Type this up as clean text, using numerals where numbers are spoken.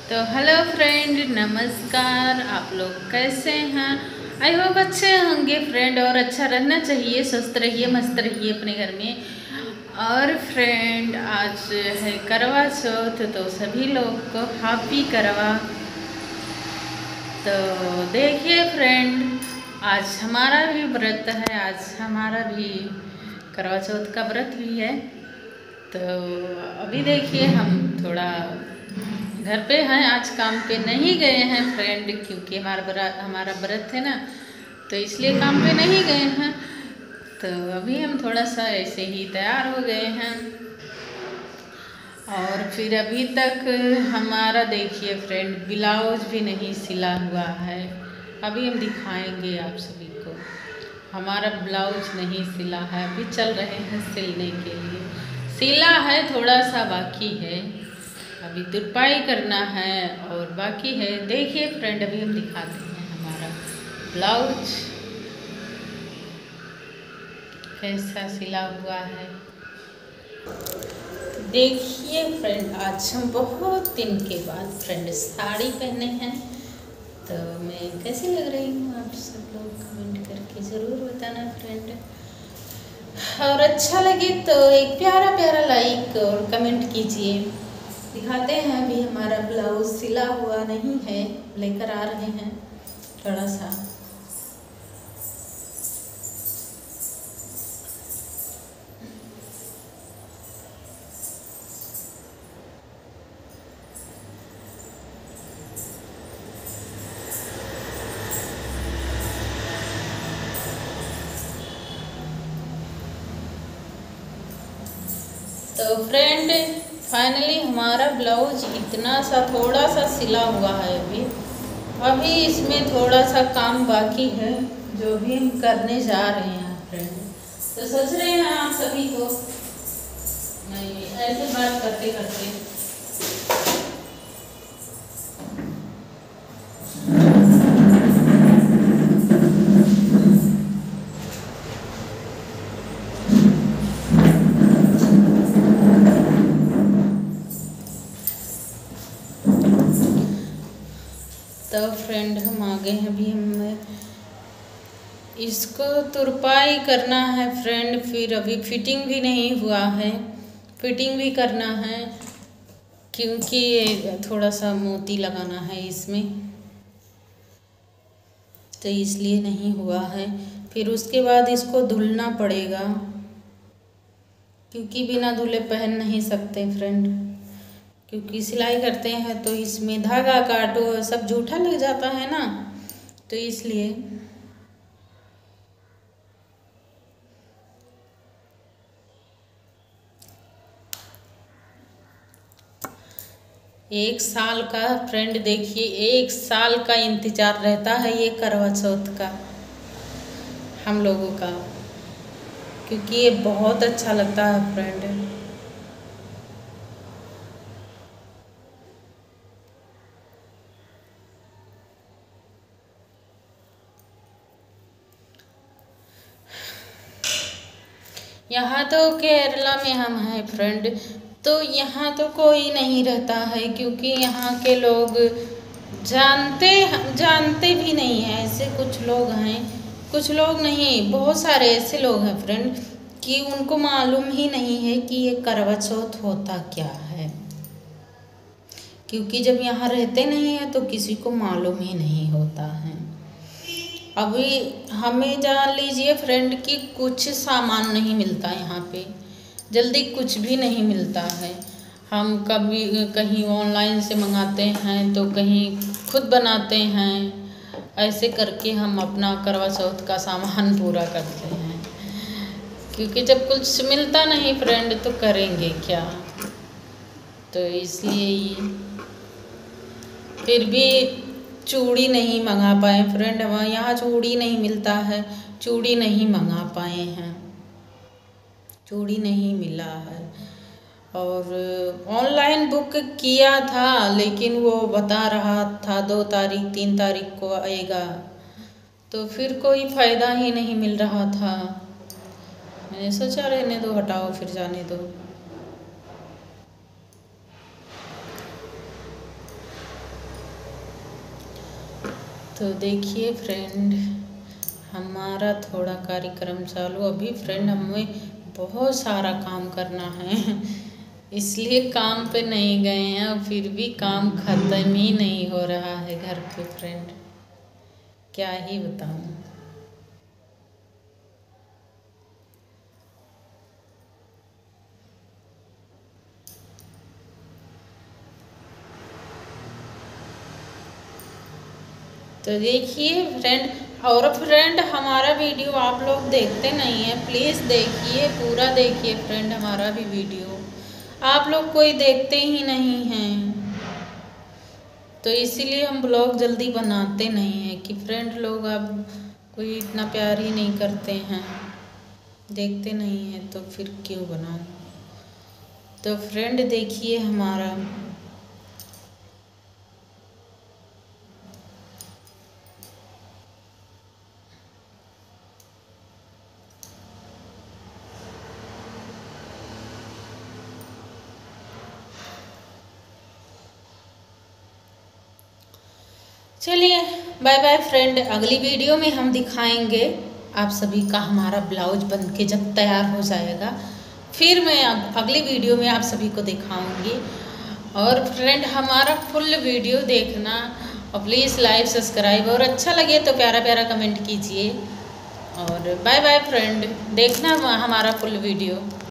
तो hello friend, नमस्कार। आप लोग कैसे हैं? आई होप अच्छे होंगे फ्रेंड। और अच्छा रहना चाहिए, स्वस्थ रहिए, मस्त रहिए अपने घर में। और फ्रेंड, आज है करवा चौथ, तो सभी लोग को हैप्पी करवा। तो देखिए फ्रेंड, आज हमारा भी व्रत है, आज हमारा भी करवा चौथ का व्रत भी है। तो अभी देखिए हम थोड़ा घर पे हैं, आज काम पे नहीं गए हैं फ्रेंड, क्योंकि हमारा व्रत है ना, तो इसलिए काम पे नहीं गए हैं। तो अभी हम थोड़ा सा ऐसे ही तैयार हो गए हैं। और फिर अभी तक हमारा देखिए फ्रेंड, ब्लाउज भी नहीं सिला हुआ है। अभी हम दिखाएंगे आप सभी को। हमारा ब्लाउज नहीं सिला है, अभी चल रहे हैं सिलने के लिए। सिला है, थोड़ा सा बाकी है, अभी तुरपाई करना है और बाकी है। देखिए फ्रेंड, अभी हम दिखाते हैं हमारा ब्लाउज कैसा सिला हुआ है। देखिए फ्रेंड, आज हम बहुत दिन के बाद फ्रेंड साड़ी पहने हैं। तो मैं कैसी लग रही हूँ, आप सब लोग कमेंट करके ज़रूर बताना फ्रेंड। और अच्छा लगे तो एक प्यारा प्यारा लाइक और कमेंट कीजिए। दिखाते हैं, अभी हमारा ब्लाउज सिला हुआ नहीं है, लेकर आ रहे हैं थोड़ा सा। तो फ्रेंड, फाइनली हमारा ब्लाउज इतना सा थोड़ा सा सिला हुआ है। अभी इसमें थोड़ा सा काम बाकी है, जो भी हम करने जा रहे हैं फ्रेंड। तो सोच रहे हैं आप सभी को, नहीं ऐसे बात करते करते तो फ्रेंड हम आ गए हैं। अभी हमें इसको तुरपाई करना है फ्रेंड, फिर अभी फिटिंग भी नहीं हुआ है, फिटिंग भी करना है, क्योंकि थोड़ा सा मोती लगाना है इसमें, तो इसलिए नहीं हुआ है। फिर उसके बाद इसको धुलना पड़ेगा, क्योंकि बिना धुले पहन नहीं सकते फ्रेंड। क्योंकि सिलाई करते हैं तो इसमें धागा काटो, सब जूठा लग जाता है ना, तो इसलिए। एक साल का फ्रेंड, देखिए 1 साल का इंतजार रहता है ये करवा चौथ का हम लोगों का, क्योंकि ये बहुत अच्छा लगता है फ्रेंड। यहाँ तो केरला में हम हैं फ्रेंड, तो यहाँ तो कोई नहीं रहता है, क्योंकि यहाँ के लोग जानते जानते भी नहीं हैं। ऐसे कुछ लोग हैं, कुछ लोग नहीं, बहुत सारे ऐसे लोग हैं फ्रेंड कि उनको मालूम ही नहीं है कि ये करवा चौथ होता क्या है। क्योंकि जब यहाँ रहते नहीं हैं तो किसी को मालूम ही नहीं होता है। अभी हमें जान लीजिए फ्रेंड कि कुछ सामान नहीं मिलता यहाँ पे, जल्दी कुछ भी नहीं मिलता है। हम कभी कहीं ऑनलाइन से मंगाते हैं, तो कहीं खुद बनाते हैं। ऐसे करके हम अपना करवा चौथ का सामान पूरा करते हैं, क्योंकि जब कुछ मिलता नहीं फ्रेंड तो करेंगे क्या। तो इसलिए फिर भी चूड़ी नहीं मंगा पाए फ्रेंड, हमारे यहाँ चूड़ी नहीं मिलता है, चूड़ी नहीं मंगा पाए हैं, चूड़ी नहीं मिला है। और ऑनलाइन बुक किया था, लेकिन वो बता रहा था 2 तारीख 3 तारीख को आएगा, तो फिर कोई फ़ायदा ही नहीं मिल रहा था। मैंने सोचा रहने दो, हटाओ, फिर जाने दो। तो देखिए फ्रेंड, हमारा थोड़ा कार्यक्रम चालू। अभी फ्रेंड हमें बहुत सारा काम करना है इसलिए काम पे नहीं गए हैं, और फिर भी काम ख़त्म ही नहीं हो रहा है घर पे फ्रेंड, क्या ही बताऊँ। तो देखिए फ्रेंड, और फ्रेंड हमारा वीडियो आप लोग देखते नहीं हैं, प्लीज़ देखिए, पूरा देखिए फ्रेंड हमारा भी वीडियो। आप लोग कोई देखते ही नहीं हैं, तो इसीलिए हम ब्लॉग जल्दी बनाते नहीं हैं कि फ्रेंड लोग अब कोई इतना प्यार ही नहीं करते हैं, देखते नहीं हैं, तो फिर क्यों बनाऊँ। तो फ्रेंड देखिए हमारा, चलिए बाय बाय फ्रेंड। अगली वीडियो में हम दिखाएंगे आप सभी का हमारा ब्लाउज बन के जब तैयार हो जाएगा, फिर मैं अगली वीडियो में आप सभी को दिखाऊंगी। और फ्रेंड हमारा फुल वीडियो देखना, और प्लीज़ लाइक सब्सक्राइब, और अच्छा लगे तो प्यारा प्यारा कमेंट कीजिए। और बाय बाय फ्रेंड, देखना हमारा फुल वीडियो।